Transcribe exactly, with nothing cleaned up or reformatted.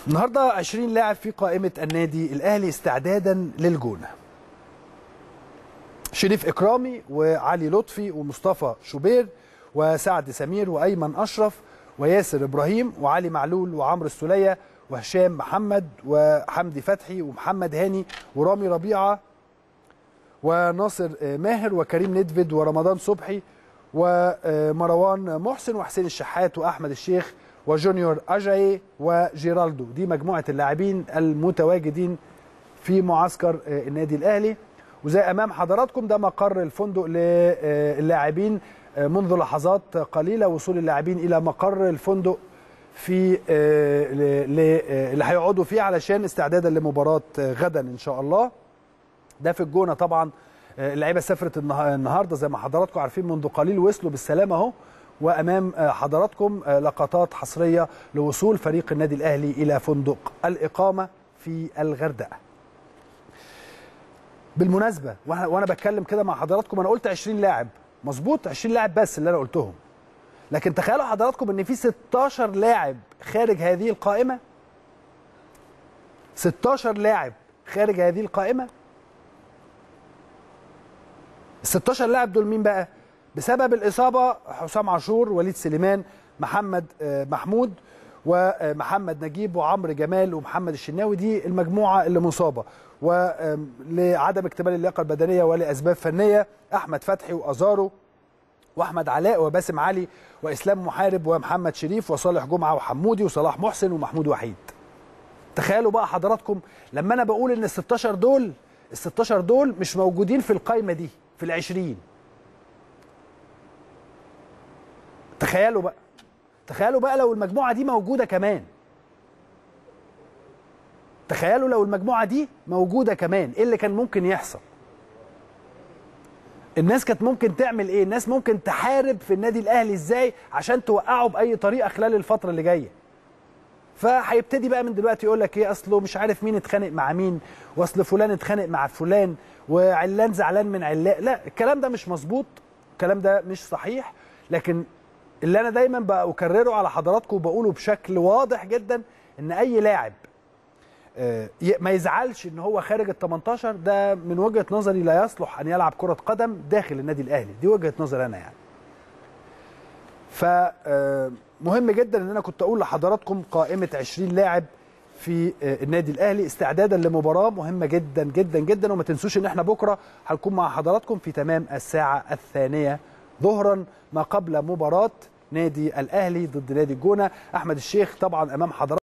النهارده عشرين لاعب في قائمة النادي الأهلي استعدادا للجونة. شريف إكرامي وعلي لطفي ومصطفى شوبير وسعد سمير وأيمن أشرف وياسر إبراهيم وعلي معلول وعمرو السولية وهشام محمد وحمدي فتحي ومحمد هاني ورامي ربيعة وناصر ماهر وكريم ندفد ورمضان صبحي ومروان محسن وحسين الشحات وأحمد الشيخ وجونيور أجاي وجيرالدو. دي مجموعة اللاعبين المتواجدين في معسكر النادي الأهلي، وزي أمام حضراتكم ده مقر الفندق للاعبين منذ لحظات قليلة. وصول اللاعبين إلى مقر الفندق في اللي هيقعدوا فيه علشان استعدادا لمباراة غدا إن شاء الله. ده في الجونة طبعا. اللعيبة سافرت النهارده زي ما حضراتكم عارفين منذ قليل، وصلوا بالسلامة أهو، وأمام حضراتكم لقطات حصرية لوصول فريق النادي الأهلي إلى فندق الإقامة في الغردقة. بالمناسبة وأنا بتكلم كده مع حضراتكم أنا قلت عشرين لاعب، مظبوط عشرين لاعب بس اللي أنا قلتهم، لكن تخيلوا حضراتكم إن في ستاشر لاعب خارج هذه القائمة. ستاشر لاعب خارج هذه القائمة. ال ستاشر لاعب دول مين بقى؟ بسبب الإصابة حسام عاشور، وليد سليمان، محمد محمود ومحمد نجيب وعمرو جمال ومحمد الشناوي. دي المجموعة اللي مصابة، ولعدم اكتمال اللياقة البدنية ولأسباب فنية أحمد فتحي وأزارو وأحمد علاء وباسم علي وإسلام محارب ومحمد شريف وصالح جمعة وحمودي وصلاح محسن ومحمود وحيد. تخيلوا بقى حضراتكم لما أنا بقول إن ال ستاشر دول ال ستاشر دول مش موجودين في القايمة دي في العشرين. تخيلوا بقى تخيلوا بقى لو المجموعة دي موجودة كمان. تخيلوا لو المجموعة دي موجودة كمان، ايه اللي كان ممكن يحصل؟ الناس كانت ممكن تعمل ايه؟ الناس ممكن تحارب في النادي الأهلي ازاي عشان توقعه بأي طريقة خلال الفترة اللي جاية. فهيبتدي بقى من دلوقتي يقول لك ايه، اصله مش عارف مين اتخانق مع مين، واصل فلان اتخانق مع فلان، وعلان زعلان من علان. لا، الكلام ده مش مظبوط، الكلام ده مش صحيح. لكن اللي انا دايما بكرره على حضراتكم وبقوله بشكل واضح جدا ان اي لاعب ما يزعلش ان هو خارج ال تمنتاشر. ده من وجهة نظري لا يصلح ان يلعب كرة قدم داخل النادي الاهلي، دي وجهة نظري انا يعني. فمهم جدا ان انا كنت اقول لحضراتكم قائمة عشرين لاعب في النادي الاهلي استعدادا لمباراة مهمة جدا جدا جدا. وما تنسوش ان احنا بكرة هنكون مع حضراتكم في تمام الساعة الثانية ظهرا ما قبل مباراة نادي الأهلي ضد نادي الجونة. أحمد الشيخ طبعا أمام حضراتكم.